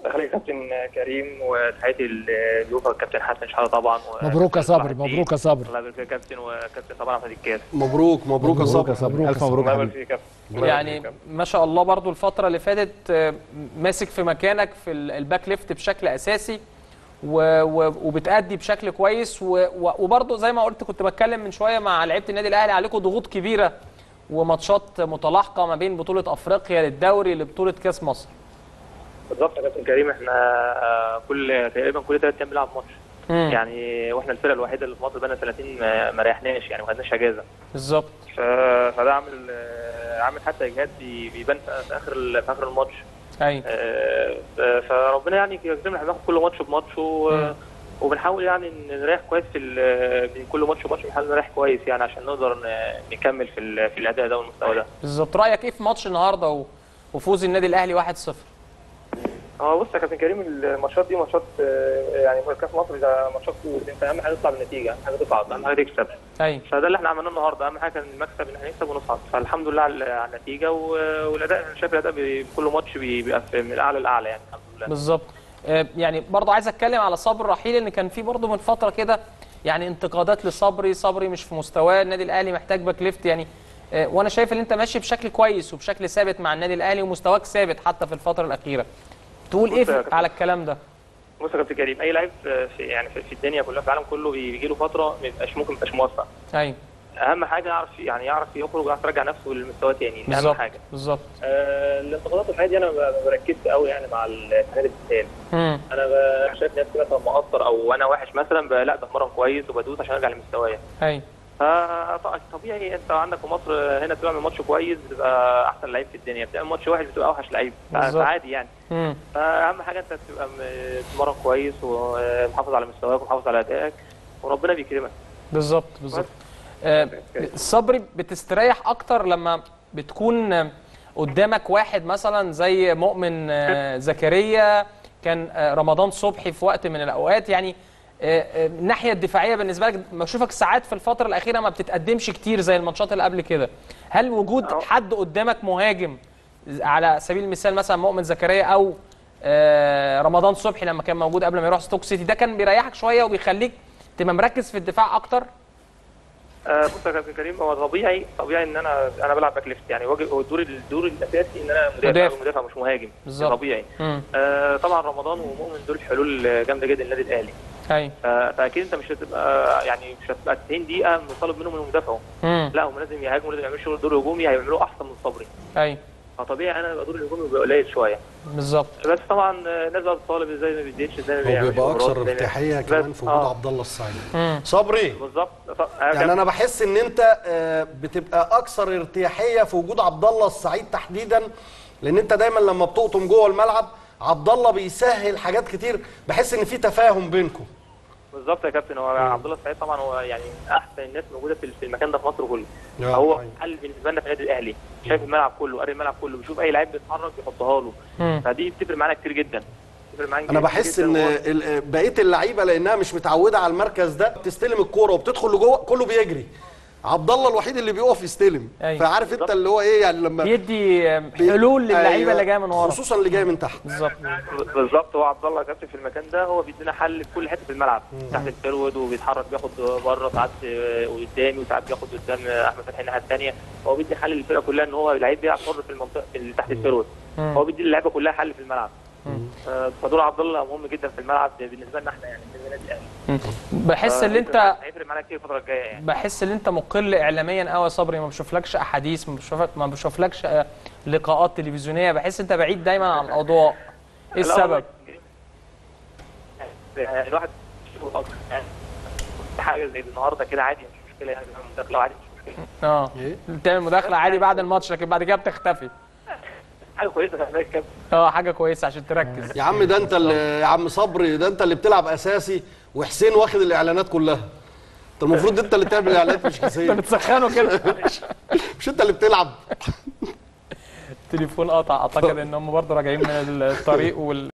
تخلي كابتن كريم وتحياتي للضيوف الكابتن حسن شحاته طبعا. مبروك يا صبري، مبروك يا صبري. الله يبارك فيك يا كابتن، وكابتن طبعا احمد الكاس. مبروك مبروك يا صبري. الف مبروك الله يا يبارك حبيبي. فيك يا كابتن. يعني ما شاء الله برضو الفترة اللي فاتت ماسك في مكانك في الباك ليفت بشكل أساسي وبتأدي بشكل كويس، وبرضو زي ما قلت كنت بتكلم من شوية مع لعيبة النادي الأهلي، عليكم ضغوط كبيرة وماتشات متلاحقة ما بين بطولة أفريقيا للدوري لبطولة كأس مصر. بالظبط يا كابتن كريم، احنا تقريبا كل 3 ايام بنلعب ماتش. يعني واحنا الفرقه الوحيده اللي في مصر بقالنا سنتين ما ريحناش، يعني ما خدناش اجازه. بالظبط. فده عامل حتى اجهاد بيبان في اخر الماتش. ايوه. فربنا يعني يكرمنا، احنا بناخد كل ماتش بماتش وبنحاول يعني نريح كويس بين كل ماتش وماتش، بنحاول نريح كويس يعني عشان نقدر نكمل في الاداء ده والمستوى ده. بالظبط. رايك ايه في ماتش النهارده وفوز النادي الاهلي 1-0؟ بص يا كابتن كريم، الماتشات دي ماتشات يعني كاس مصر ده ماتشات كويس، انت اهم حاجه تطلع بالنتيجه، اهم حاجه تصعد، اهم حاجه تكسب. ايوه. فده اللي احنا عملناه النهارده، اهم حاجه كان المكسب ان احنا نكسب ونصعد، فالحمد لله على النتيجه والاداء. انا شايف الاداء بكل ماتش بيبقى من الاعلى للاعلى يعني الحمد لله. بالظبط. يعني برضه عايز اتكلم على صبري رحيل، ان كان في برضه من فتره كده يعني انتقادات صبري مش في مستواه، النادي الاهلي محتاج باك ليفت يعني. وانا شايف ان انت ماشي بشكل كويس وبشكل ثابت مع النادي الاهلي ومستواك ثابت حتى في الفتره الاخيره. تقول ايه على الكلام ده؟ بص يا كابتن كريم، اي لعيب في الدنيا كلها في العالم كله بيجي له فتره ممكن ما يبقاش موفق. ايوه. اهم حاجه يعرف يخرج ويعرف يرجع نفسه للمستوى تاني، دي اهم حاجه. بالظبط. الانتقادات والحاجات دي انا ما بركزش قوي يعني مع الاتحاد الثاني. انا شايف نفسي مثلا مقصر او انا وحش مثلا، لا بتمرن كويس وبدوس عشان ارجع لمستوايا. ايوه. طبيعي انت عندك في مصر هنا بتعمل ماتش كويس بتبقى احسن لعيب في الدنيا، بتعمل ماتش وحش بتبقى اوحش لعيب، عادي يعني. فاهم حاجه انت تبقى بتتمرن كويس ومحافظ على مستواك ومحافظ على ادائك وربنا بيكرمك. بالظبط. صبري بتستريح اكتر لما بتكون قدامك واحد مثلا زي مؤمن زكريا، كان رمضان صبحي في وقت من الاوقات، يعني الناحيه الدفاعيه بالنسبه لك بشوفك ساعات في الفتره الاخيره ما بتتقدمش كتير زي الماتشات اللي قبل كده. هل وجود حد قدامك مهاجم على سبيل المثال مثلا مؤمن زكريا او رمضان صبحي لما كان موجود قبل ما يروح ستوك سيتي، ده كان بيريحك شويه وبيخليك تبقى مركز في الدفاع اكتر؟ بص يا كابتن كريم، هو طبيعي ان انا بلعب باك ليفت، يعني هو الدور الاساسي ان انا مدافع مش مهاجم. بالظبط. طبيعي. طبعا رمضان ومؤمن دول حلول جامده جدا للنادي الاهلي. ايوه. فاكيد انت مش هتبقى 90 دقيقه مطالب منهم انهم يدافعوا. لا، هم لازم يهاجموا، لازم يعملوا شغل دور هجومي هيعملوه احسن من صبري. ايوه. فطبيعي انا دور الهجومي بيبقى قليل شويه. بالظبط. بس طبعا الناس بقى بتطالب ازاي ما بيديش، ازاي ما بيعملش، هو بيبقى اكثر ارتياحيه كمان في وجود عبد الله السعيد. صبري بالظبط. يعني انا بحس ان انت بتبقى اكثر ارتياحيه في وجود عبد الله السعيد تحديدا، لان انت دايما لما بتقطم جوه الملعب عبد الله بيسهل حاجات كتير، بحس ان في تفاهم بينكم. بالظبط يا كابتن. هو عبد الله السعيد طبعا هو يعني احسن الناس موجوده في المكان ده في مصر كله. هو حل بالنسبه لنا في النادي الاهلي، شايف الملعب كله، قاري الملعب كله، بيشوف اي لعيب بيتحرك يحطها له. فدي بتفرق معانا كتير جدا. انا بحس ان بقيه اللعيبه لانها مش متعوده على المركز ده بتستلم الكوره وبتدخل لجوه كله بيجري، عبد الله الوحيد اللي بيقف يستلم. أيوة. فعارف انت اللي هو ايه يعني لما بيدي حلول للعيبه. أيوة. اللي جايه من ورا، خصوصا اللي جايه من تحت. بالظبط. هو عبد الله كابتن في المكان ده، هو بيدينا حل في كل حته في الملعب. تحت الفرود وبيتحرك بياخد بره ساعات قدامي وساعات بياخد قدام احمد فتحي الناحيه الثانيه. هو بيدي حل للفرقه كلها ان هو لعيب بيلعب حر في المنطقه اللي تحت الفرود. هو بيدي اللعيبه كلها حل في الملعب. فدور عبد الله مهم جدا في الملعب بالنسبه لنا احنا يعني بالنسبه للنادي الاهلي. بحس ان انت هيفرق معانا كتير الفتره الجايه يعني. بحس ان انت مقل اعلاميا قوي يا صبري، ما بشوفلكش احاديث، ما بشوفلكش لقاءات تلفزيونيه، بحس انت بعيد دايما عن الاضواء. ايه السبب؟ الواحد حاجه زي النهارده كده عادي مش مشكله، يعني مداخله عادي مش مشكله. تعمل مداخله عادي بعد الماتش، لكن بعد كده بتختفي. حاجه كويسه خلي بالك. حاجه كويسه عشان تركز. يا عم ده انت يا عم صبري ده انت اللي بتلعب اساسي، وحسين واخد الاعلانات كلها. انت المفروض انت اللي تعمل الاعلانات مش حسين. انت بتسخنه كده. مش انت اللي بتلعب. التليفون قطع، اعتقد ان هم برضه راجعين من الطريق